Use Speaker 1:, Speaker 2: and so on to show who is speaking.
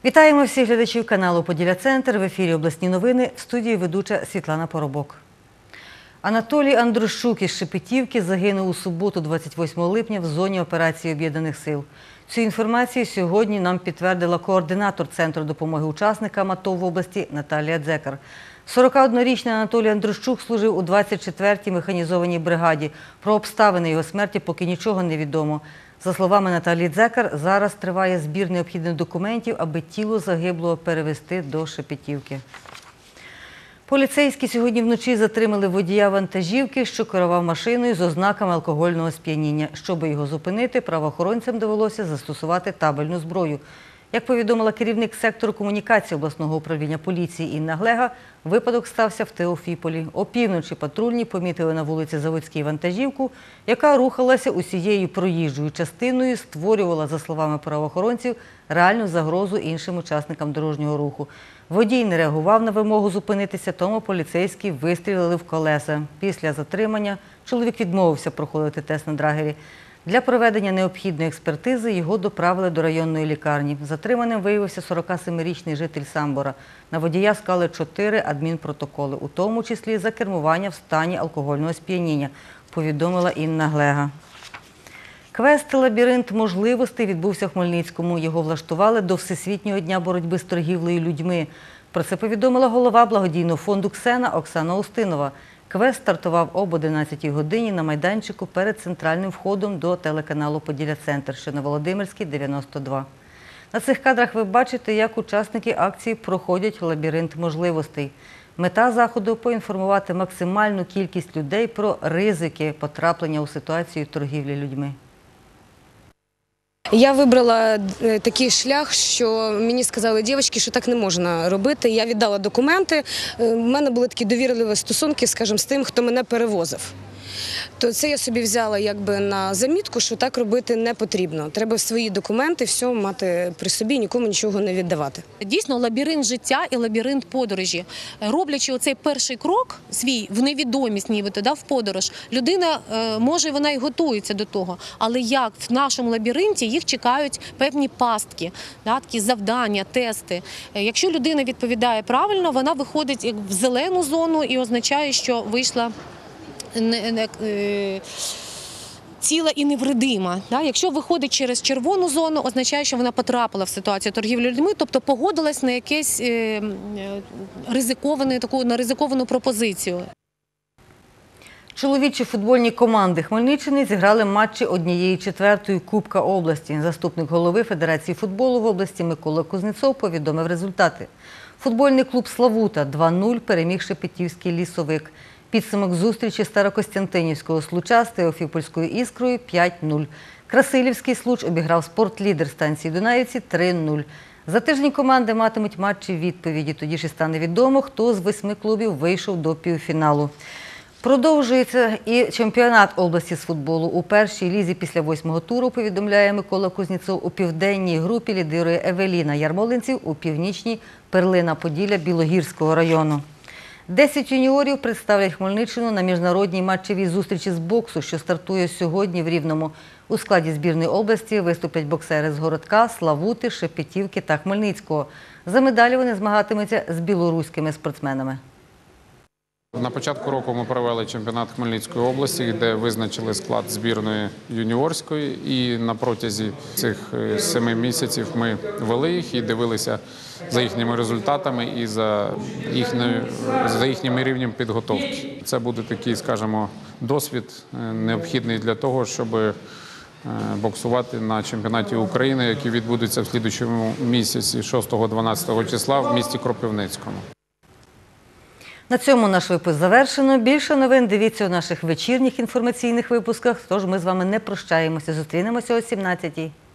Speaker 1: Вітаємо всіх глядачів каналу «Поділля-Центр». В ефірі обласні новини, в студії ведуча Світлана Поробок. Анатолій Андрущук із Шепетівки загинув у суботу, 28 липня, в зоні операції Об'єднаних сил. Цю інформацію сьогодні нам підтвердила координатор Центру допомоги учасникам АТО в області Наталія Дзекар. 41-річний Анатолій Андрущук служив у 24-й механізованій бригаді. Про обставини його смерті поки нічого не відомо. За словами Наталії Дзекар, зараз триває збір необхідних документів, аби тіло загиблого перевезти до Шепетівки. Поліцейські сьогодні вночі затримали водія вантажівки, що керував машиною з ознаками алкогольного сп'яніння. Щоб його зупинити, правоохоронцям довелося застосувати табельну зброю. Як повідомила керівник сектору комунікації обласного управління поліції Інна Глега, випадок стався в Теофіполі. Опівночі патрульні помітили на вулиці Заводській вантажівку, яка рухалася усією проїжджою частиною, створювала, за словами правоохоронців, реальну загрозу іншим учасникам дорожнього руху. Водій не реагував на вимогу зупинитися, тому поліцейські вистрілили в колеса. Після затримання чоловік відмовився проходити тест на драгері. Для проведення необхідної експертизи його доправили до районної лікарні. Затриманим виявився 47-річний житель Самбора. На водія склали 4 адмінпротоколи, у тому числі за кермування в стані алкогольного сп'яніння, повідомила Інна Глега. Квест «Лабіринт можливостей» відбувся в Хмельницькому. Його влаштували до Всесвітнього дня боротьби з торгівлею людьми. Про це повідомила голова благодійного фонду «Ксена» Оксана Устинова. Квест стартував об 11-й годині на майданчику перед центральним входом до телеканалу «Поділля-Центр», що на Володимирській, 92. На цих кадрах ви бачите, як учасники акції проходять лабіринт можливостей. Мета заходу – поінформувати максимальну кількість людей про ризики потраплення у ситуацію торгівлі людьми.
Speaker 2: Я вибрала такий шлях, що мені сказали дівчатки, що так не можна робити. Я віддала документи, у мене були такі довірливі стосунки, скажімо, з тим, хто мене перевозив. То це я собі взяла якби на замітку, що так робити не потрібно. Треба свої документи, все мати при собі, нікому нічого не віддавати.
Speaker 3: Дійсно, лабіринт життя і лабіринт подорожі. Роблячи оцей перший крок свій в невідомість, нібито, в подорож, людина, може, вона і готується до того, але як в нашому лабіринті їх чекають певні пастки, такі завдання, тести. Якщо людина відповідає правильно, вона виходить в зелену зону і означає, що вийшла ціла і невредима. Якщо виходить через червону зону, означає, що вона потрапила в ситуацію торгівлі людьми, тобто погодилась на якусь ризиковану пропозицію.
Speaker 1: Чоловічі футбольні команди Хмельниччини зіграли матчі 1/4 Кубка області. Заступник голови Федерації футболу в області Микола Кузнецов повідомив результати. Футбольний клуб «Славута» 2-0 переміг Шепетівський «Лісовик». Підсумок зустрічі Старокостянтинівського «Случа» з Теофіпольською «Іскрою» 5-0. Красилівський «Случ» обіграв «Спортлідер» станції Дунаївці 3-0. За тиждень команди матимуть матчі відповіді. Тоді ж і стане відомо, хто з 8 клубів вийшов до півфіналу. Продовжується і чемпіонат області з футболу. У першій лізі після 8-го туру, повідомляє Микола Кузнєцов, у південній групі лідирує Евеліна Ярмолинців, у північній – Перлина Поділля Білогірського району. 10 юніорів представлять Хмельниччину на міжнародній матчевій зустрічі з боксу, що стартує сьогодні в Рівному. У складі збірної області виступлять боксери з Городка, Славути, Шепетівки та Хмельницького. За медалі вони змагатимуться з білоруськими спортсменами.
Speaker 4: На початку року ми провели чемпіонат Хмельницької області, де визначили склад збірної юніорської. І на протязі цих 7 місяців ми вели їх і дивилися за їхніми результатами і за їхнім рівнем підготовки. Це буде такий, скажімо, досвід необхідний для того, щоб боксувати на чемпіонаті України, який відбудеться в слідчому місяці 6-12 числа в місті Кропивницькому.
Speaker 1: На цьому наш випуск завершено. Більше новин дивіться у наших вечірніх інформаційних випусках, тож ми з вами не прощаємося. Зустрінемося о 17-й.